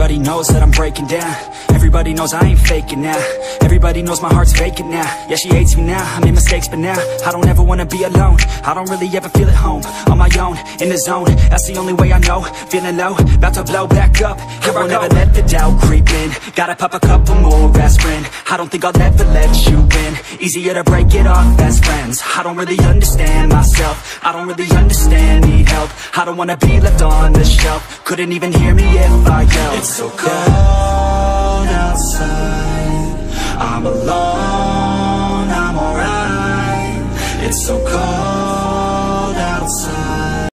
Everybody knows that I'm breaking down. Everybody knows I ain't faking now. Everybody knows my heart's vacant now. Yeah, she hates me now, I made mistakes but now I don't ever wanna be alone. I don't really ever feel at home. On my own, in the zone, that's the only way I know. Feeling low, about to blow back up. Here I won't ever let the doubt creep in. Gotta pop a couple more aspirin. I don't think I'll ever let you in. Easier to break it off best friends. I don't really understand myself. I don't really understand, need help. I don't wanna be left on the shelf. Couldn't even hear me if I yelled. It's